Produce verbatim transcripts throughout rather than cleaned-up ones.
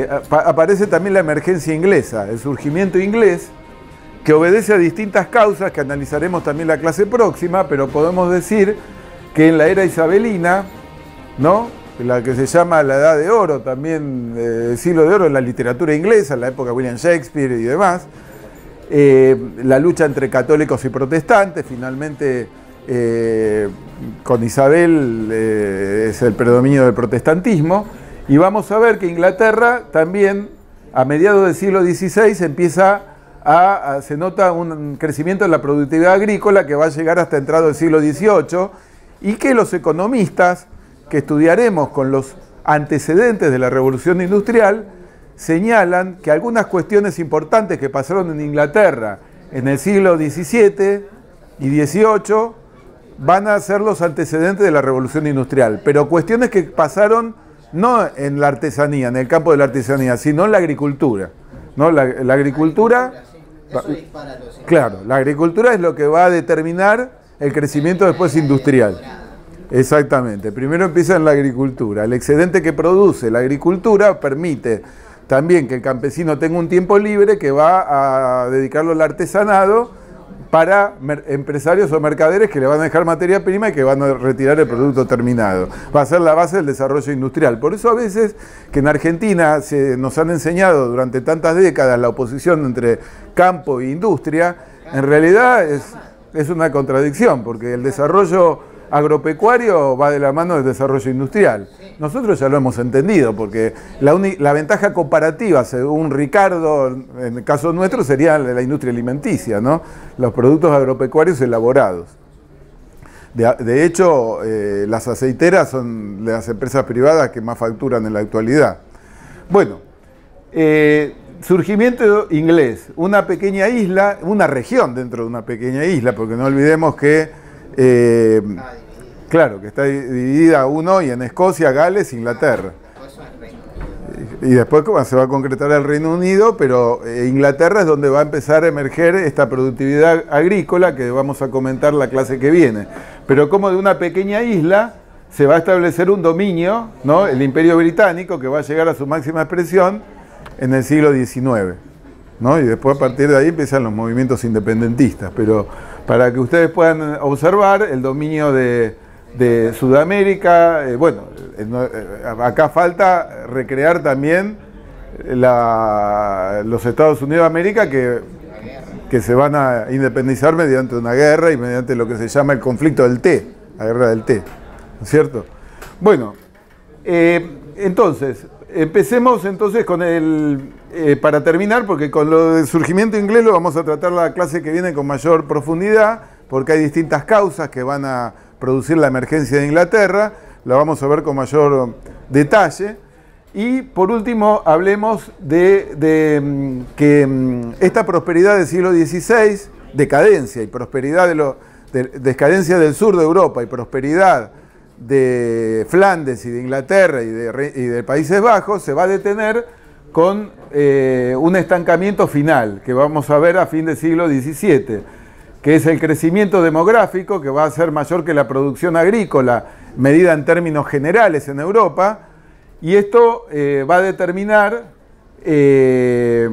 eh, aparece también la emergencia inglesa, el surgimiento inglés, que obedece a distintas causas que analizaremos también la clase próxima, pero podemos decir que en la era isabelina, ¿no?, la que se llama la Edad de Oro, también eh, el siglo de oro en la literatura inglesa, en la época de William Shakespeare y demás, eh, la lucha entre católicos y protestantes, finalmente eh, con Isabel eh, es el predominio del protestantismo, y vamos a ver que Inglaterra también a mediados del siglo dieciséis empieza a, a se nota un crecimiento en la productividad agrícola que va a llegar hasta entrado del siglo dieciocho, y que los economistas que estudiaremos con los antecedentes de la Revolución Industrial señalan que algunas cuestiones importantes que pasaron en Inglaterra en el siglo diecisiete y dieciocho van a ser los antecedentes de la Revolución Industrial, pero cuestiones que pasaron no en la artesanía, en el campo de la artesanía, sino en la agricultura, ¿no? La, la agricultura, eso dispara los claro, la agricultura es lo que va a determinar el crecimiento después industrial. Exactamente, primero empieza en la agricultura. El excedente que produce la agricultura permite también que el campesino tenga un tiempo libre que va a dedicarlo al artesanado para empresarios o mercaderes que le van a dejar materia prima y que van a retirar el producto terminado. Va a ser la base del desarrollo industrial. Por eso a veces que en Argentina se nos han enseñado durante tantas décadas la oposición entre campo e industria, en realidad es, es una contradicción, porque el desarrollo agropecuario va de la mano del desarrollo industrial. Nosotros ya lo hemos entendido, porque la, la ventaja comparativa, según Ricardo, en el caso nuestro, sería la industria alimenticia, ¿no? Los productos agropecuarios elaborados. De, de hecho, eh, las aceiteras son las empresas privadas que más facturan en la actualidad. Bueno, eh, surgimiento inglés, una pequeña isla, una región dentro de una pequeña isla, porque no olvidemos que Eh, claro, que está dividida aún hoy en Escocia, Gales, Inglaterra. Y después se va a concretar el Reino Unido, pero Inglaterra es donde va a empezar a emerger esta productividad agrícola que vamos a comentar la clase que viene. Pero como de una pequeña isla se va a establecer un dominio, ¿no?, el Imperio Británico, que va a llegar a su máxima expresión en el siglo diecinueve, ¿no? Y después a partir de ahí empiezan los movimientos independentistas, pero para que ustedes puedan observar el dominio de, de Sudamérica, eh, bueno, eh, acá falta recrear también la, los Estados Unidos de América que, que se van a independizar mediante una guerra y mediante lo que se llama el conflicto del té, la guerra del té, ¿no es cierto? Bueno, eh, entonces, empecemos entonces con el, eh, para terminar, porque con lo del surgimiento inglés lo vamos a tratar la clase que viene con mayor profundidad, porque hay distintas causas que van a producir la emergencia de Inglaterra, la vamos a ver con mayor detalle. Y por último, hablemos de, de que esta prosperidad del siglo dieciséis, decadencia y prosperidad de, lo, de decadencia del sur de Europa y prosperidad de Flandes y de Inglaterra y de, y de Países Bajos, se va a detener con eh, un estancamiento final que vamos a ver a fin del siglo diecisiete, que es el crecimiento demográfico, que va a ser mayor que la producción agrícola medida en términos generales en Europa, y esto eh, va a determinar eh,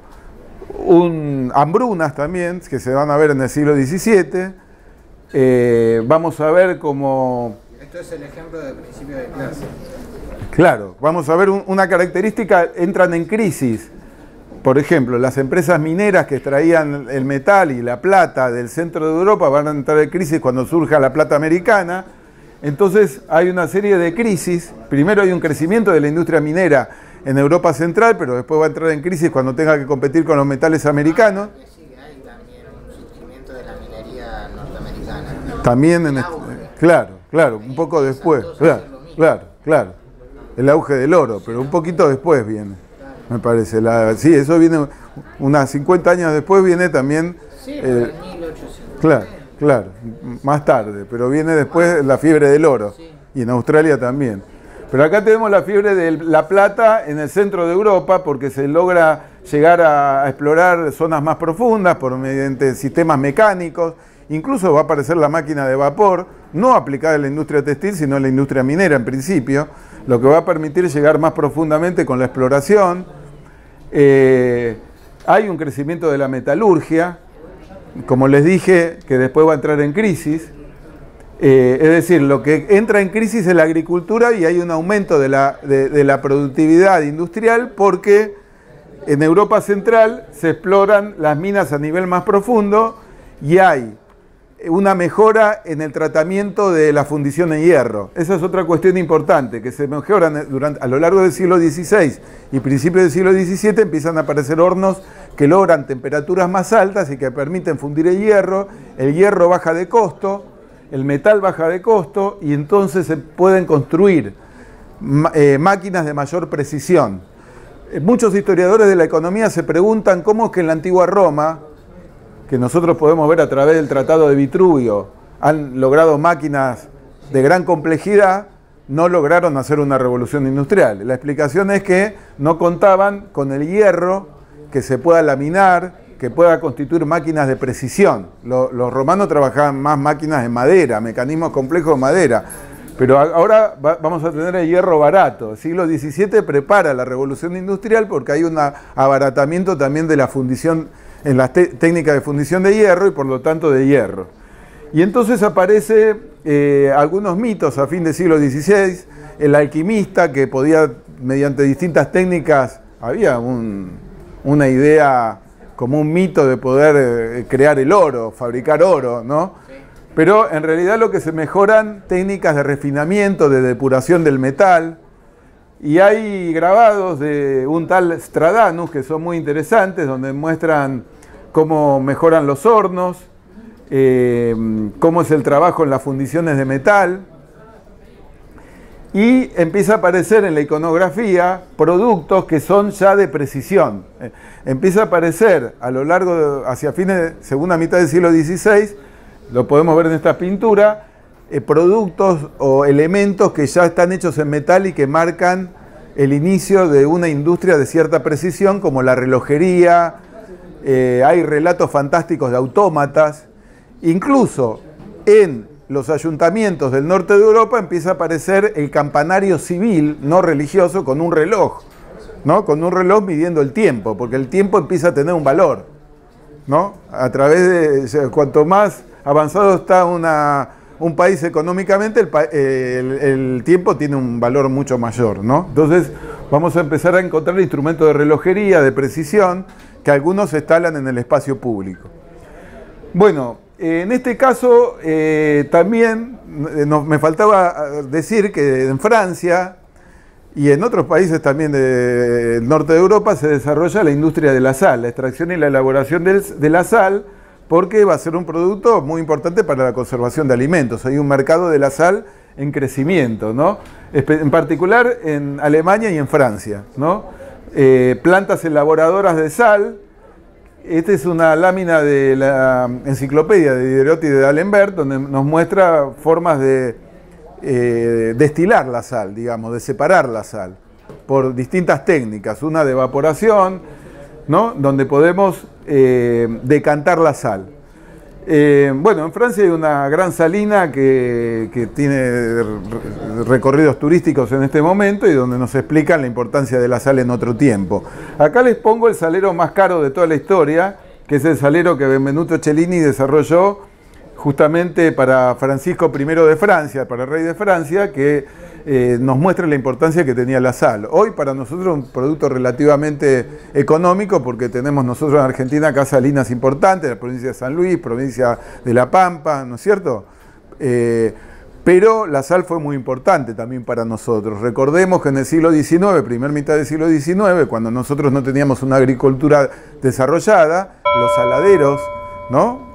un, hambrunas también que se van a ver en el siglo diecisiete. Eh, vamos a ver cómo... Esto es el ejemplo del principio de clase. Claro, vamos a ver un, una característica, entran en crisis. Por ejemplo, las empresas mineras que extraían el metal y la plata del centro de Europa van a entrar en crisis cuando surja la plata americana. Entonces hay una serie de crisis. Primero hay un crecimiento de la industria minera en Europa Central, pero después va a entrar en crisis cuando tenga que competir con los metales americanos. Hay también un surgimiento de la minería norteamericana. También en... Claro, claro, un poco después. Claro, claro, claro. El auge del oro, pero un poquito después viene, me parece. La, sí, eso viene unas cincuenta años después, viene también... Sí, eh, en mil ochocientos. Claro, claro, más tarde, pero viene después la fiebre del oro, Sí. y en Australia también. Pero acá tenemos la fiebre de la plata en el centro de Europa, porque se logra llegar a, a explorar zonas más profundas por mediante sistemas mecánicos. Incluso va a aparecer la máquina de vapor, no aplicada en la industria textil, sino en la industria minera en principio, lo que va a permitir llegar más profundamente con la exploración. Eh, hay un crecimiento de la metalurgia, como les dije, que después va a entrar en crisis. Eh, es decir, lo que entra en crisis es la agricultura y hay un aumento de la, de, de la productividad industrial porque en Europa Central se exploran las minas a nivel más profundo y hay una mejora en el tratamiento de la fundición en hierro. Esa es otra cuestión importante, que se mejoran durante, a lo largo del siglo dieciséis y principios del siglo diecisiete empiezan a aparecer hornos que logran temperaturas más altas y que permiten fundir el hierro. El hierro baja de costo, el metal baja de costo y entonces se pueden construir eh, máquinas de mayor precisión. Eh, muchos historiadores de la economía se preguntan cómo es que en la antigua Roma, que nosotros podemos ver a través del Tratado de Vitruvio, han logrado máquinas de gran complejidad, no lograron hacer una revolución industrial. La explicación es que no contaban con el hierro que se pueda laminar, que pueda constituir máquinas de precisión. Los, los romanos trabajaban más máquinas de madera, mecanismos complejos de madera, pero ahora va, vamos a tener el hierro barato. El siglo diecisiete prepara la revolución industrial porque hay un abaratamiento también de la fundición, en las técnicas de fundición de hierro y por lo tanto de hierro. Y entonces aparece eh, algunos mitos a fin del siglo dieciséis, el alquimista que podía, mediante distintas técnicas, había un, una idea como un mito de poder eh, crear el oro, fabricar oro, ¿no? Pero en realidad lo que se mejoran técnicas de refinamiento, de depuración del metal, y hay grabados de un tal Stradanus que son muy interesantes, donde muestran cómo mejoran los hornos, eh, cómo es el trabajo en las fundiciones de metal, y empieza a aparecer en la iconografía productos que son ya de precisión. Eh, empieza a aparecer a lo largo, de, hacia fines de segunda mitad del siglo dieciséis, lo podemos ver en esta pintura, eh, productos o elementos que ya están hechos en metal y que marcan el inicio de una industria de cierta precisión, como la relojería. Eh, hay relatos fantásticos de autómatas. Incluso en los ayuntamientos del norte de Europa empieza a aparecer el campanario civil, no religioso, con un reloj, ¿no? Con un reloj midiendo el tiempo, porque el tiempo empieza a tener un valor, ¿no? A través de, o sea, cuanto más avanzado está una, un país económicamente, el, el, el tiempo tiene un valor mucho mayor, ¿no? Entonces vamos a empezar a encontrar instrumentos de relojería, de precisión, que algunos se instalan en el espacio público. Bueno, en este caso eh, también eh, nos, me faltaba decir que en Francia y en otros países también de, del norte de Europa se desarrolla la industria de la sal, la extracción y la elaboración de, de la sal, porque va a ser un producto muy importante para la conservación de alimentos. Hay un mercado de la sal en crecimiento, ¿no? En particular en Alemania y en Francia, ¿no? Eh, plantas elaboradoras de sal. Esta es una lámina de la enciclopedia de Diderot y de D'Alembert, donde nos muestra formas de eh, destilar la sal, digamos, de separar la sal, por distintas técnicas. Una de evaporación, ¿no? Donde podemos eh, decantar la sal. Eh, bueno, en Francia hay una gran salina que, que tiene recorridos turísticos en este momento y donde nos explican la importancia de la sal en otro tiempo. Acá les pongo el salero más caro de toda la historia, que es el salero que Benvenuto Cellini desarrolló justamente para Francisco primero de Francia, para el rey de Francia, que eh, nos muestra la importancia que tenía la sal. Hoy para nosotros es un producto relativamente económico porque tenemos nosotros en Argentina acá salinas importantes, la provincia de San Luis, provincia de La Pampa, ¿no es cierto? Eh, pero la sal fue muy importante también para nosotros. Recordemos que en el siglo diecinueve, primer mitad del siglo diecinueve, cuando nosotros no teníamos una agricultura desarrollada, los saladeros, ¿no?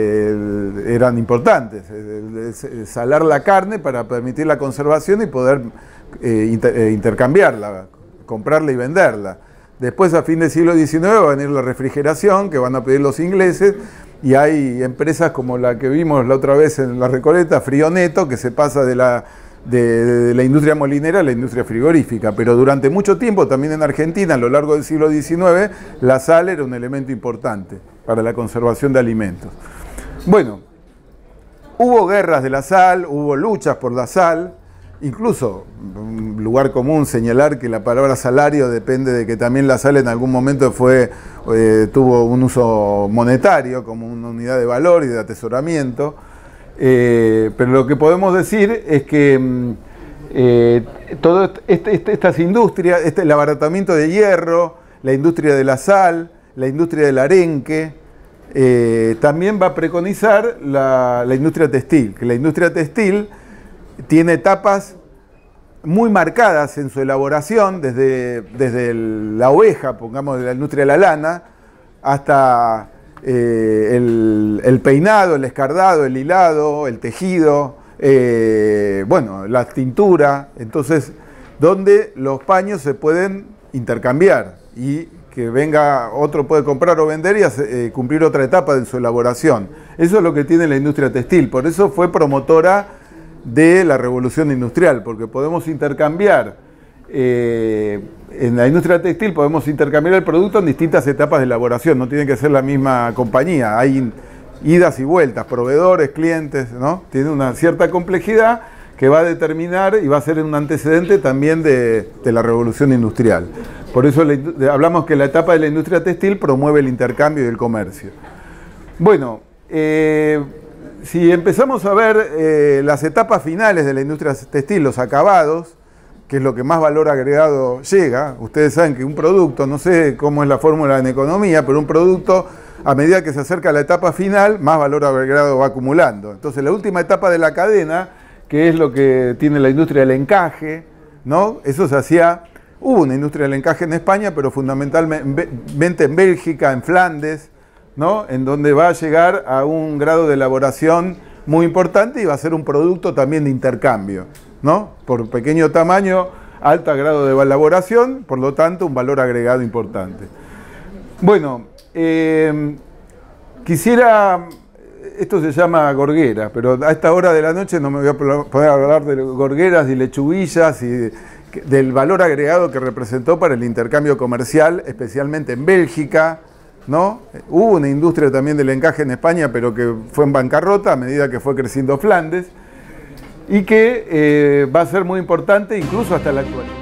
Eh, eran importantes, el, el, el salar la carne para permitir la conservación y poder eh, inter, eh, intercambiarla, comprarla y venderla. Después, a fin del siglo diecinueve, va a venir la refrigeración, que van a pedir los ingleses, y hay empresas como la que vimos la otra vez en La Recoleta, Frioneto, que se pasa de la, de, de la industria molinera a la industria frigorífica. Pero durante mucho tiempo, también en Argentina, a lo largo del siglo diecinueve, la sal era un elemento importante para la conservación de alimentos. Bueno, Hubo guerras de la sal, hubo luchas por la sal, incluso un lugar común señalar que la palabra salario depende de que también la sal en algún momento fue, eh, tuvo un uso monetario como una unidad de valor y de atesoramiento, eh, pero lo que podemos decir es que eh, todas este, este, estas industrias, este, el abaratamiento de hierro, la industria de la sal, la industria del arenque, eh, también va a preconizar la, la industria textil, que la industria textil tiene etapas muy marcadas en su elaboración, desde, desde el, la oveja, pongamos de la industria de la lana, hasta eh, el, el peinado, el escardado, el hilado, el tejido, eh, bueno, la tintura, entonces, donde los paños se pueden intercambiar y que venga otro puede comprar o vender y hace, eh, cumplir otra etapa de su elaboración. Eso es lo que tiene la industria textil, por eso fue promotora de la revolución industrial, porque podemos intercambiar, eh, en la industria textil podemos intercambiar el producto en distintas etapas de elaboración, no tiene que ser la misma compañía, hay idas y vueltas, proveedores, clientes, ¿no? Tiene una cierta complejidad que va a determinar y va a ser un antecedente también de, de la revolución industrial. Por eso le, hablamos que la etapa de la industria textil promueve el intercambio y el comercio. Bueno, eh, si empezamos a ver eh, las etapas finales de la industria textil, los acabados, que es lo que más valor agregado llega, ustedes saben que un producto, no sé cómo es la fórmula en economía, pero un producto, a medida que se acerca a la etapa final, más valor agregado va acumulando. Entonces, la última etapa de la cadena, que es lo que tiene la industria del encaje, ¿no? Eso se hacía, hubo una industria del encaje en España, pero fundamentalmente en Bélgica, en Flandes, ¿no? En donde va a llegar a un grado de elaboración muy importante y va a ser un producto también de intercambio, ¿no? Por pequeño tamaño, alto grado de elaboración, por lo tanto un valor agregado importante. Bueno, eh, quisiera, esto se llama gorguera, pero a esta hora de la noche no me voy a poder hablar de gorgueras y lechuguillas y de, del valor agregado que representó para el intercambio comercial, especialmente en Bélgica, ¿no? Hubo una industria también del encaje en España, pero que fue en bancarrota a medida que fue creciendo Flandes y que eh, va a ser muy importante incluso hasta la actualidad.